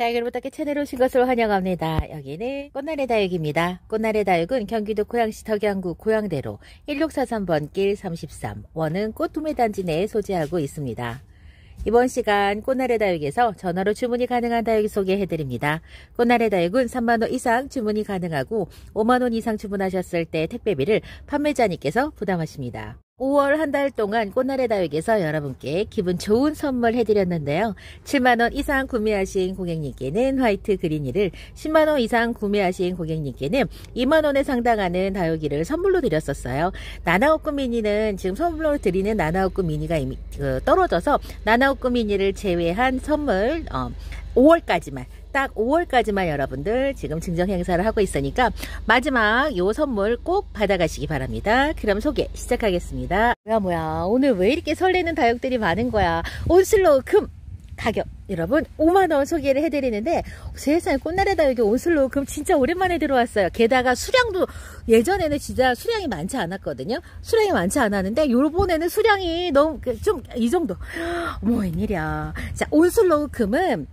다육을 부탁해 채널에 오신 것을 환영합니다. 여기는 꽃날의 다육입니다. 꽃날의 다육은 경기도 고양시 덕양구 고양대로 1643번 길 33 원은 꽃 도매단지 내에 소재하고 있습니다. 이번 시간 꽃날의 다육에서 전화로 주문이 가능한 다육 소개해드립니다. 꽃날의 다육은 3만원 이상 주문이 가능하고 5만원 이상 주문하셨을 때 택배비를 판매자님께서 부담하십니다. 5월 한 달 동안 꽃날의 다육에서 여러분께 기분 좋은 선물 해드렸는데요. 7만원 이상 구매하신 고객님께는 화이트 그린이를, 10만원 이상 구매하신 고객님께는 2만원에 상당하는 다육이를 선물로 드렸었어요. 나나오꾸 미니는 지금 선물로 드리는 나나오꾸 미니가 이미 떨어져서 나나오꾸 미니를 제외한 선물 5월까지만 딱 5월까지만 여러분들 지금 증정 행사를 하고 있으니까 마지막 요 선물 꼭 받아가시기 바랍니다. 그럼 소개 시작하겠습니다. 뭐야 오늘 왜 이렇게 설레는 다육들이 많은 거야. 온슬로우 금 가격 여러분 5만원 소개를 해드리는데 세상에 꽃날의 다육이 온슬로우 금 진짜 오랜만에 들어왔어요. 게다가 수량도 예전에는 진짜 수량이 많지 않았거든요. 수량이 많지 않았는데 요번에는 수량이 너무 좀 이 정도. 뭐 웬일이야. 자, 온슬로우 금은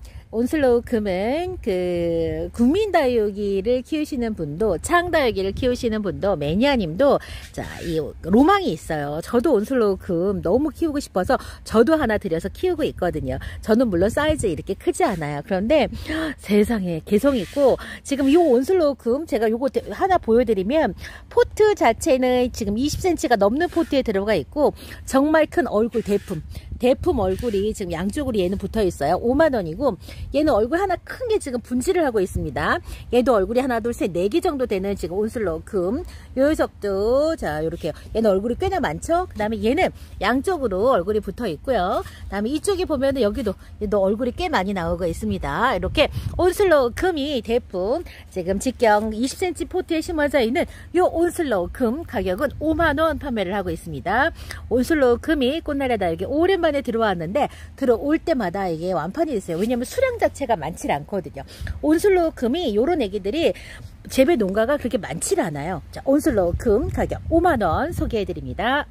그 국민다육이를 키우시는 분도 창다육이를 키우시는 분도 매니아님도 자, 이 로망이 있어요. 저도 온슬로우 금 너무 키우고 싶어서 저도 하나 들여서 키우고 있거든요. 저는 물론 사이즈 이렇게 크지 않아요. 그런데 세상에 개성 있고 지금 이 온슬로우 금 제가 요거 하나 보여드리면 포트 자체는 지금 20cm가 넘는 포트에 들어가 있고 정말 큰 얼굴 대품 얼굴이 지금 양쪽으로 얘는 붙어 있어요. 5만원이고 얘는 얼굴 하나 큰 게 지금 분칠을 하고 있습니다. 얘도 얼굴이 하나 둘 셋 네 개 정도 되는 지금 온슬로우 금. 요 녀석도 자 요렇게 얘는 얼굴이 꽤나 많죠. 그 다음에 얘는 양쪽으로 얼굴이 붙어 있고요. 그 다음에 이쪽에 보면은 여기도 얘도 얼굴이 꽤 많이 나오고 있습니다. 이렇게 온슬로우 금이 대품 지금 직경 20cm 포트에 심어져 있는 요 온슬로우 금 가격은 5만원 판매를 하고 있습니다. 온슬로우 금이 꽃날의 다육에 오랜만에 들어왔는데 들어올 때마다 이게 완판이 됐어요. 왜냐면 수량 자체가 많지 않거든요. 온슬로우 금이 요런 애기들이 재배 농가가 그렇게 많지 않아요. 자, 온슬로우 금 가격 5만원 소개해드립니다.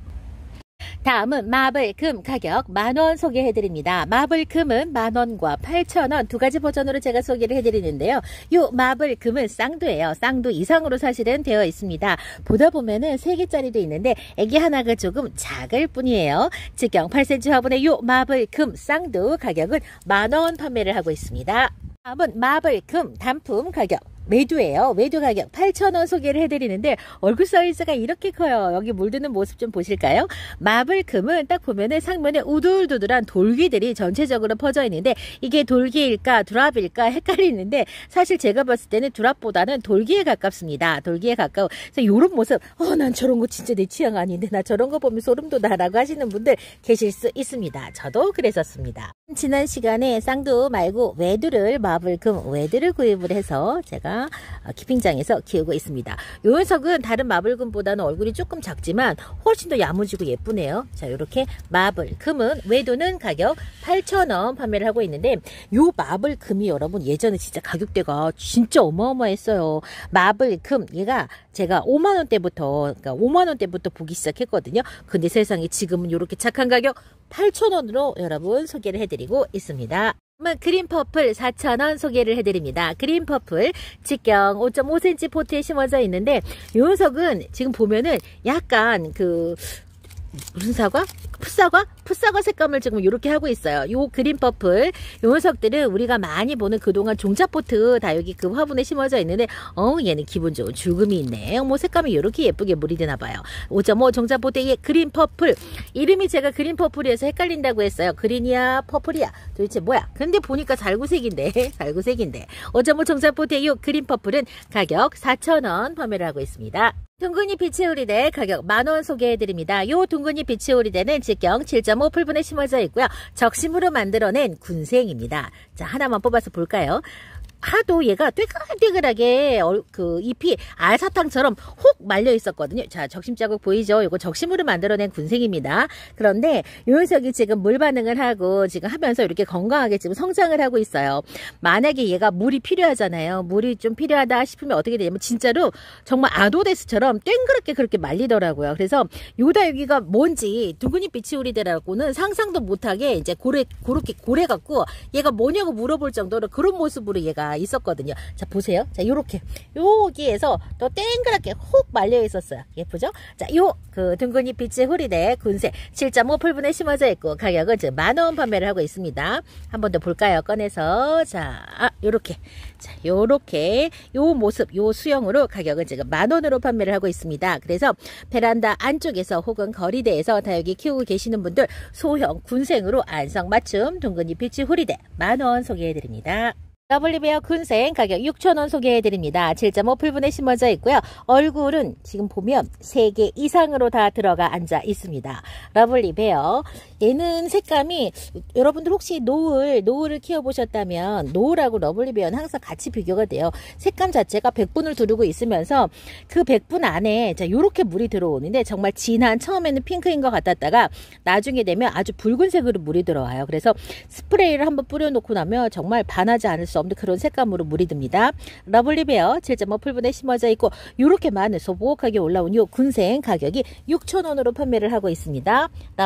다음은 마블금 가격 만원 소개해드립니다. 마블금은 만원과 8,000원 두 가지 버전으로 제가 소개를 해드리는데요. 요 마블금은 쌍두예요. 쌍두 이상으로 사실은 되어 있습니다. 보다 보면은 3개짜리도 있는데 애기 하나가 조금 작을 뿐이에요. 직경 8cm 화분의 요 마블금 쌍두 가격은 만원 판매를 하고 있습니다. 다음은 마블금 단품 가격 외두예요. 외두 가격 8,000원 소개를 해드리는데 얼굴 사이즈가 이렇게 커요. 여기 물드는 모습 좀 보실까요? 마블금은 딱 보면은 상면에 우둘두둘한 돌기들이 전체적으로 퍼져 있는데 이게 돌기일까 드랍일까 헷갈리는데 사실 제가 봤을 때는 드랍보다는 돌기에 가깝습니다. 돌기에 가까워. 그래서 이런 모습 난 저런 거 진짜 내 취향 아닌데 나 저런 거 보면 소름 돋아 라고 하시는 분들 계실 수 있습니다. 저도 그랬었습니다. 지난 시간에 쌍두 말고 외두를 마블금 외두를 구입을 해서 제가 키핑장에서 키우고 있습니다. 요 녀석은 다른 마블금보다는 얼굴이 조금 작지만 훨씬 더 야무지고 예쁘네요. 자, 이렇게 마블금은 외도는 가격 8,000원 판매를 하고 있는데 요 마블금이 여러분 예전에 진짜 가격대가 진짜 어마어마했어요. 마블금 얘가 제가 5만원대부터 그러니까 5만원대부터 보기 시작했거든요. 근데 세상에 지금은 이렇게 착한 가격 8,000원으로 여러분 소개를 해드리고 있습니다. 그린퍼플 4,000원 소개를 해드립니다. 그린퍼플 직경 5.5cm 포트에 심어져 있는데 이 녀석은 지금 보면은 약간 그 무슨 사과? 풋사과 색감을 지금 이렇게 하고 있어요. 요 그린퍼플 요 녀석들은 우리가 많이 보는 그동안 종자포트 다육이 그 화분에 심어져 있는데 얘는 기분 좋은 줄금이 있네. 뭐 색감이 이렇게 예쁘게 물이 되나 봐요. 5.5 종자포트의 그린퍼플 이름이 제가 그린퍼플이어서 헷갈린다고 했어요. 그린이야 퍼플이야 도대체 뭐야. 근데 보니까 잘구색인데 5.5 종자포트의 요 그린퍼플은 가격 4,000원 판매를 하고 있습니다. 둥근이 비치오리대 가격 만원 소개해드립니다. 요 둥근이 비치오리대는 직경 7.5 풀분에 심어져 있고요. 적심으로 만들어낸 군생입니다. 자, 하나만 뽑아서 볼까요? 하도 얘가 떼글떼글하게 그 잎이 알사탕처럼 혹 말려 있었거든요. 자, 적심자국 보이죠? 이거 적심으로 만들어낸 군생입니다. 그런데 이 녀석이 지금 물 반응을 하고 지금 하면서 이렇게 건강하게 지금 성장을 하고 있어요. 만약에 얘가 물이 필요하잖아요. 물이 좀 필요하다 싶으면 어떻게 되냐면 진짜로 정말 아도데스처럼 땡그랗게 그렇게 말리더라고요. 그래서 요다 여기가 뭔지 둥근잎 비치우리대라고는 상상도 못하게 이제 그렇게 고래 갖고 얘가 뭐냐고 물어볼 정도로 그런 모습으로 얘가 있었거든요. 자, 보세요. 자, 요렇게 여기에서 또 땡그랗게 혹 말려 있었어요. 예쁘죠? 자, 요 그 둥근잎 비치 후리대 군생 7.5풀분에 심어져 있고 가격은 지금 10,000원 판매를 하고 있습니다. 한 번 더 볼까요? 꺼내서 자, 요렇게 자, 요렇게 요 모습 요 수영으로 가격은 지금 10,000원으로 판매를 하고 있습니다. 그래서 베란다 안쪽에서 혹은 거리대에서 다 여기 키우고 계시는 분들 소형 군생으로 안성맞춤 둥근잎 비치 후리대 10,000원 소개해드립니다. 러블리베어 군생 가격 6,000원 소개해드립니다. 7.5풀분에 심어져 있고요. 얼굴은 지금 보면 3개 이상으로 다 들어가 앉아 있습니다. 러블리베어 얘는 색감이 여러분들 혹시 노을을 키워보셨다면 노을하고 러블리베어는 항상 같이 비교가 돼요. 색감 자체가 백분을 두르고 있으면서 그 백분 안에 자 요렇게 물이 들어오는데 정말 진한 처음에는 핑크인 것 같았다가 나중에 되면 아주 붉은색으로 물이 들어와요. 그래서 스프레이를 한번 뿌려놓고 나면 정말 반하지 않을 수 없는 그런 색감으로 물이 듭니다. 러블리베어 7.5풀분에 심어져 있고 이렇게 많은 소복하게 올라온 요 군생 가격이 6,000원으로 판매를 하고 있습니다.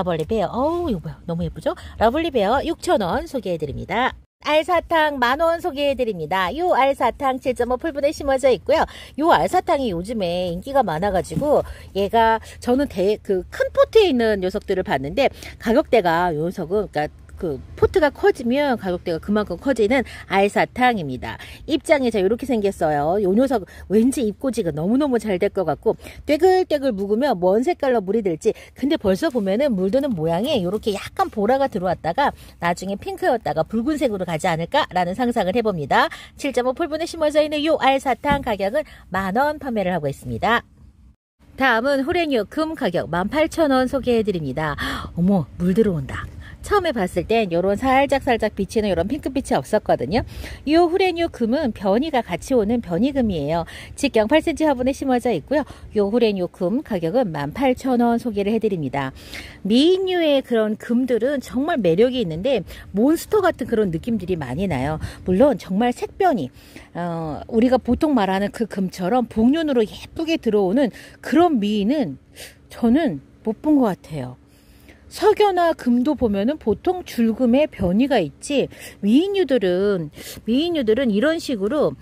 러블리베어 이거 뭐야 너무 예쁘죠? 러블리베어 6,000원 소개해드립니다. 알사탕 10,000원 소개해드립니다. 요 알사탕 7.5풀분에 심어져 있고요. 요 알사탕이 요즘에 인기가 많아가지고 얘가 저는 큰 포트에 있는 녀석들을 봤는데 가격대가 요 녀석은 그러니까 그 포트가 커지면 가격대가 그만큼 커지는 알사탕입니다. 입장이 자 이렇게 생겼어요. 요 녀석 왠지 입고지가 너무너무 잘 될 것 같고 떼글떼글 묵으면 뭔 색깔로 물이 들지 근데 벌써 보면은 물드는 모양이 이렇게 약간 보라가 들어왔다가 나중에 핑크였다가 붉은색으로 가지 않을까라는 상상을 해봅니다. 7.5풀분에 심어져 있는 요 알사탕 가격은 10,000원 판매를 하고 있습니다. 다음은 후레뉴 금 가격 18,000원 소개해드립니다. 어머 물 들어온다. 처음에 봤을 땐 요런 살짝 비치는 요런 핑크빛이 없었거든요. 이 후레뉴 금은 변이가 같이 오는 변이금이에요. 직경 8cm 화분에 심어져 있고요. 이 후레뉴 금 가격은 18,000원 소개를 해드립니다. 미인류의 그런 금들은 정말 매력이 있는데 몬스터 같은 그런 느낌들이 많이 나요. 물론 정말 색변이 우리가 보통 말하는 그 금처럼 복륜으로 예쁘게 들어오는 그런 미인은 저는 못 본 것 같아요. 석유나 금도 보면은 보통 줄금에 변이가 있지 미인류들은 이런 식으로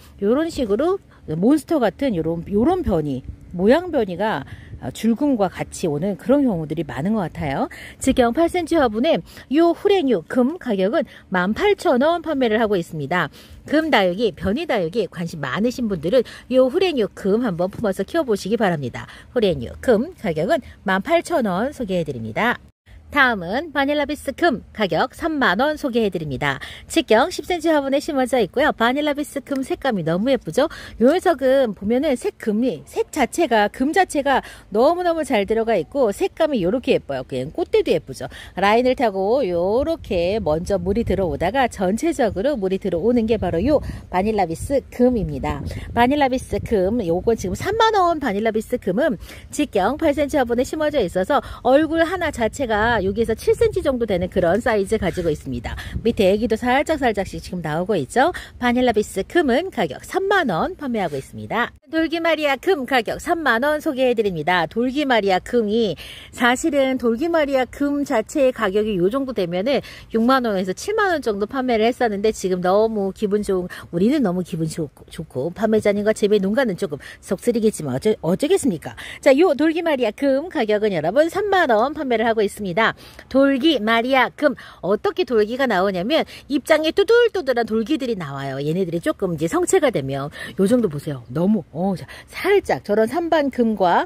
몬스터 같은 요런 변이 모양 변이가 줄금과 같이 오는 그런 경우들이 많은 것 같아요. 직경 8cm 화분에 요 후레뉴 금 가격은 18,000원 판매를 하고 있습니다. 금 다육이 변이 다육이 관심 많으신 분들은 요 후레뉴 금 한번 품어서 키워보시기 바랍니다. 후레뉴 금 가격은 18,000원 소개해드립니다. 다음은 바닐라비스 금 가격 30,000원 소개해드립니다. 직경 10cm 화분에 심어져 있고요. 바닐라비스 금 색감이 너무 예쁘죠? 요 녀석은 보면은 색 자체가 금 자체가 너무너무 잘 들어가 있고 색감이 요렇게 예뻐요. 그냥 꽃대도 예쁘죠? 라인을 타고 요렇게 먼저 물이 들어오다가 전체적으로 물이 들어오는 게 바로 요 바닐라비스 금입니다. 바닐라비스 금 요건 지금 30,000원 바닐라비스 금은 직경 8cm 화분에 심어져 있어서 얼굴 하나 자체가 여기에서 7cm 정도 되는 그런 사이즈 가지고 있습니다. 밑에 애기도 살짝씩 지금 나오고 있죠. 바닐라비스 금은 가격 30,000원 판매하고 있습니다. 돌기마리아 금 가격 30,000원 소개해드립니다. 돌기마리아 금이 사실은 돌기마리아 금 자체의 가격이 요 정도 되면은 60,000원에서 70,000원 정도 판매를 했었는데 지금 너무 우리는 너무 기분 좋고 판매자님과 재배 농가는 조금 속쓰리겠지만 어쩌겠습니까? 자, 요 돌기마리아 금 가격은 여러분 30,000원 판매를 하고 있습니다. 돌기마리아 금 어떻게 돌기가 나오냐면 입장에 뚜들뚜들한 돌기들이 나와요. 얘네들이 조금 이제 성체가 되면 요 정도 보세요. 너무 살짝 저런 산반금과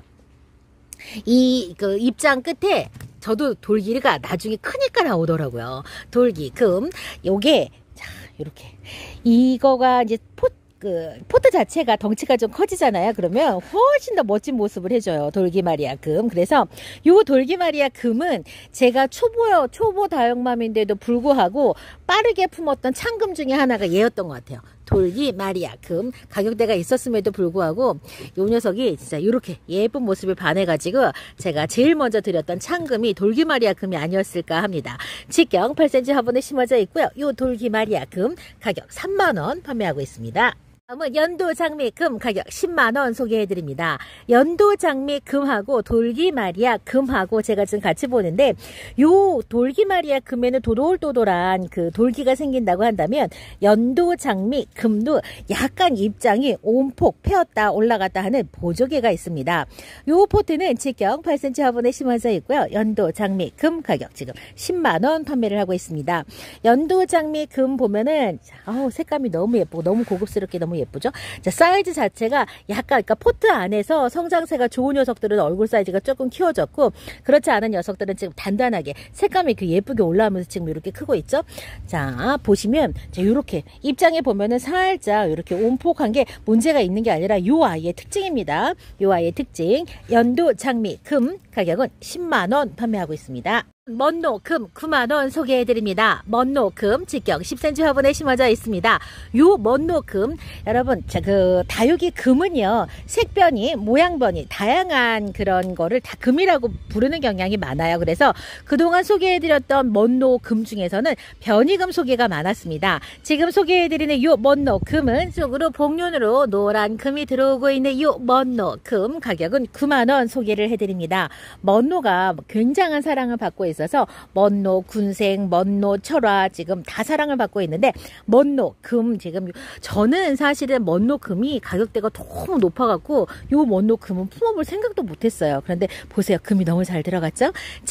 그 입장 끝에 저도 돌기가 나중에 크니까 나오더라고요. 돌기 금 요게 자 이렇게 이거가 이제 포트 자체가 덩치가 좀 커지잖아요. 그러면 훨씬 더 멋진 모습을 해줘요. 돌기마리아 금. 그래서 요 돌기마리아 금은 제가 초보 다육맘인데도 불구하고 빠르게 품었던 창금 중에 하나가 얘였던 것 같아요. 돌기 마리아 금 가격대가 있었음에도 불구하고 요 녀석이 진짜 이렇게 예쁜 모습에 반해가지고 제가 제일 먼저 드렸던 창금이 돌기 마리아 금이 아니었을까 합니다. 직경 8cm 화분에 심어져 있고요. 요 돌기 마리아 금 가격 3만원 판매하고 있습니다. 다음은 연도 장미 금 가격 10만원 소개해드립니다. 연도 장미 금하고 돌기 마리아 금하고 제가 지금 같이 보는데 요 돌기 마리아 금에는 도돌도돌한 그 돌기가 생긴다고 한다면 연도 장미 금도 약간 입장이 온폭 펴었다 올라갔다 하는 보조개가 있습니다. 요 포트는 직경 8cm 화분에 심어져 있고요. 연도 장미 금 가격 지금 10만원 판매를 하고 있습니다. 연도 장미 금 보면은 색감이 너무 예쁘고 너무 고급스럽게 너무 예쁘죠? 자, 사이즈 자체가 약간, 그러니까 포트 안에서 성장세가 좋은 녀석들은 얼굴 사이즈가 조금 키워졌고, 그렇지 않은 녀석들은 지금 단단하게 색감이 이렇게 예쁘게 올라오면서 지금 이렇게 크고 있죠? 자, 보시면, 자, 요렇게 입장에 보면은 살짝 이렇게 온폭한 게 문제가 있는 게 아니라 요 아이의 특징입니다. 요 아이의 특징. 연도 장미 금 가격은 10만원 판매하고 있습니다. 먼노 금 9만원 소개해드립니다. 먼노 금 직경 10cm 화분에 심어져 있습니다. 요 먼노 금 여러분 그 다육이 금은요 색변이 모양변이 다양한 그런 거를 다 금이라고 부르는 경향이 많아요. 그래서 그동안 소개해드렸던 먼노 금 중에서는 변이금 소개가 많았습니다. 지금 소개해드리는 요 먼노 금은 속으로 복륜으로 노란 금이 들어오고 있는 요 먼노 금 가격은 9만원 소개를 해드립니다. 먼노가 굉장한 사랑을 받고 있어서 먼노, 군생, 먼노, 철화 지금 다 사랑을 받고 있는데 먼노, 금 지금 저는 사실은 먼노 금이 가격대가 너무 높아갖고 요 먼노 금은 품어볼 생각도 못했어요. 그런데 보세요. 금이 너무 잘 들어갔죠?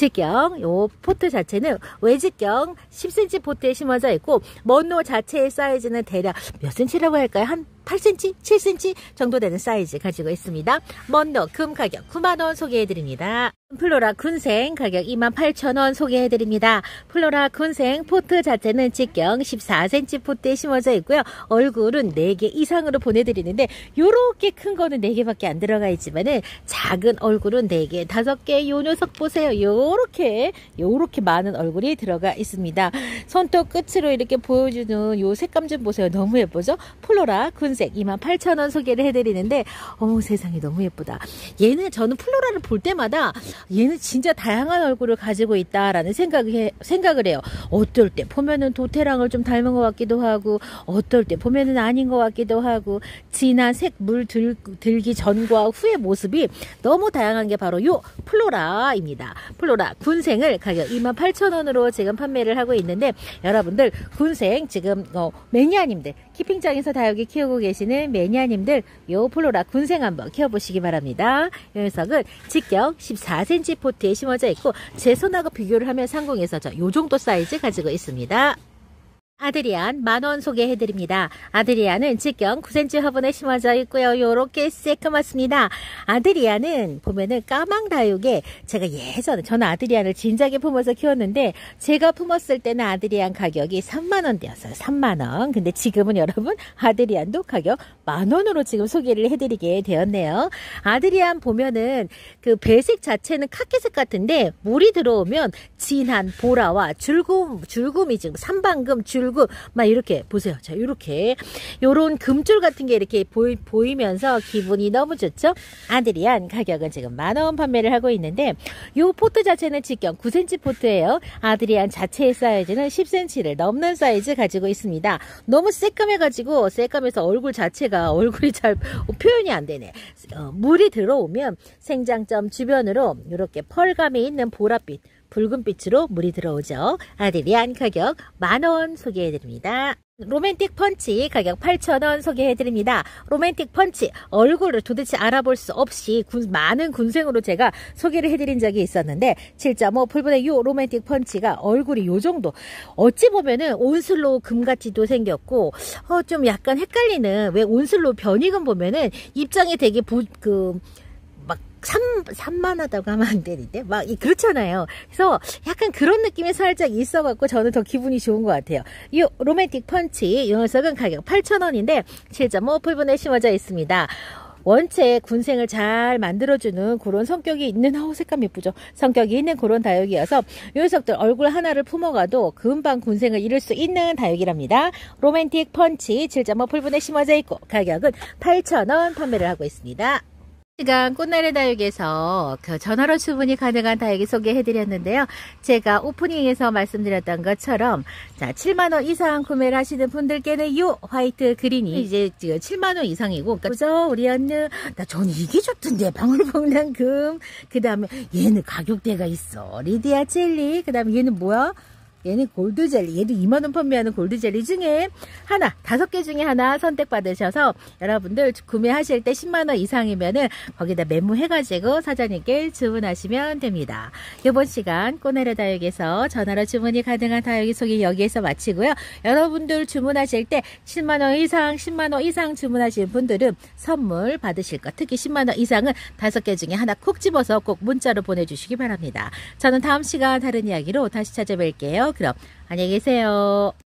직경 요 포트 자체는 외직경 10cm 포트에 심어져 있고 먼노 자체의 사이즈는 대략 몇 cm라고 할까요? 한 8cm, 7cm 정도 되는 사이즈 가지고 있습니다. 먼노 금 가격 9만원 소개해드립니다. 플로라 군생 가격 28,000원 소개해드립니다. 플로라 군생 포트 자체는 직경 14cm 포트에 심어져 있고요. 얼굴은 4개 이상으로 보내드리는데 요렇게 큰 거는 4개밖에 안 들어가 있지만은 작은 얼굴은 4개, 5개 요 녀석 보세요. 요렇게 많은 얼굴이 들어가 있습니다. 손톱 끝으로 이렇게 보여주는 요 색감 좀 보세요. 너무 예쁘죠? 플로라 군생 28,000원 소개를 해드리는데 세상에 너무 예쁘다. 얘는 저는 플로라를 볼 때마다 얘는 진짜 다양한 얼굴을 가지고 있다라는 생각을 해요. 어떨 때 보면은 도태랑을 좀 닮은 것 같기도 하고 어떨 때 보면은 아닌 것 같기도 하고 진한 색물 들기 전과 후의 모습이 너무 다양한 게 바로 요 플로라입니다. 플로라 군생을 가격 28,000원으로 지금 판매를 하고 있는데 여러분들 군생 지금 매니아님들 키핑장에서 다육이 키우고 계시는 매니아님들 요 플로라 군생 한번 키워보시기 바랍니다. 이 녀석은 직경 14cm 포트에 심어져 있고 제 손하고 비교를 하면 상공에서 요 정도 사이즈 가지고 있습니다. 아드리안 만원 소개해드립니다. 아드리안은 직경 9cm 화분에 심어져 있고요. 요렇게 새까맣습니다. 아드리안은 보면은 까망다육에 제가 예전에 저는 아드리안을 진작에 품어서 키웠는데 제가 품었을 때는 아드리안 가격이 3만원대였어요. 3만원. 근데 지금은 여러분 아드리안도 가격 만원으로 지금 소개를 해드리게 되었네요. 아드리안 보면은 그 배색 자체는 카키색 같은데 물이 들어오면 진한 보라와 줄금이 지금 삼방금 줄금 막 이렇게 보세요. 자, 이렇게 요런 금줄 같은 게 이렇게 보이면서 기분이 너무 좋죠? 아드리안 가격은 지금 만원 판매를 하고 있는데 요 포트 자체는 직경 9cm 포트예요. 아드리안 자체의 사이즈는 10cm를 넘는 사이즈 가지고 있습니다. 너무 새까매가지고 새까매서 얼굴이 잘 표현이 안 되네. 물이 들어오면 생장점 주변으로 이렇게 펄감이 있는 보랏빛 붉은빛으로 물이 들어오죠. 아드리안 가격 만원 소개해드립니다. 로맨틱 펀치 가격 8,000원 소개해드립니다. 로맨틱 펀치 얼굴을 도대체 알아볼 수 없이 많은 군생으로 제가 소개를 해드린 적이 있었는데 7.5 풀분의 요 로맨틱 펀치가 얼굴이 요 정도 어찌 보면은 온슬로우 금같이도 생겼고 좀 약간 헷갈리는 왜 온슬로우 변이금 보면은 입장이 되게 산만하다고 하면 안 되는데 막 그렇잖아요. 그래서 약간 그런 느낌이 살짝 있어갖고 저는 더 기분이 좋은 것 같아요. 이 로맨틱 펀치 이 녀석은 가격 8,000원인데 7.5 풀분에 심어져 있습니다. 원체 군생을 잘 만들어주는 그런 성격이 있는, 색감 예쁘죠? 성격이 있는 그런 다육이어서 이 녀석들 얼굴 하나를 품어가도 금방 군생을 이룰 수 있는 다육이랍니다. 로맨틱 펀치 7.5 풀분에 심어져 있고 가격은 8,000원 판매를 하고 있습니다. 시간 꽃나래 다육에서 전화로 주문이 가능한 다육이 소개해드렸는데요. 제가 오프닝에서 말씀드렸던 것처럼 자 7만원 이상 구매를 하시는 분들께는 이 화이트 그린이 이제 지금 7만원 이상이고, 그죠? 우리 언니 전 이게 좋던데, 방울복랑 금. 그 다음에 얘는 가격대가 있어, 리디아 젤리. 그 다음에 얘는 뭐야? 얘는 골드젤리. 얘도 2만원 판매하는 골드젤리 중에 하나, 5개 중에 하나 선택받으셔서 여러분들 구매하실 때 10만원 이상이면은 거기다 메모해가지고 사장님께 주문하시면 됩니다. 이번 시간 꽃나래 다육에서 전화로 주문이 가능한 다육이 소개 여기에서 마치고요. 여러분들 주문하실 때 7만원 이상, 10만원 이상 주문하시는 분들은 선물 받으실 것, 특히 10만원 이상은 5개 중에 하나 콕 집어서 꼭 문자로 보내주시기 바랍니다. 저는 다음 시간 다른 이야기로 다시 찾아뵐게요. 그럼 안녕히 계세요.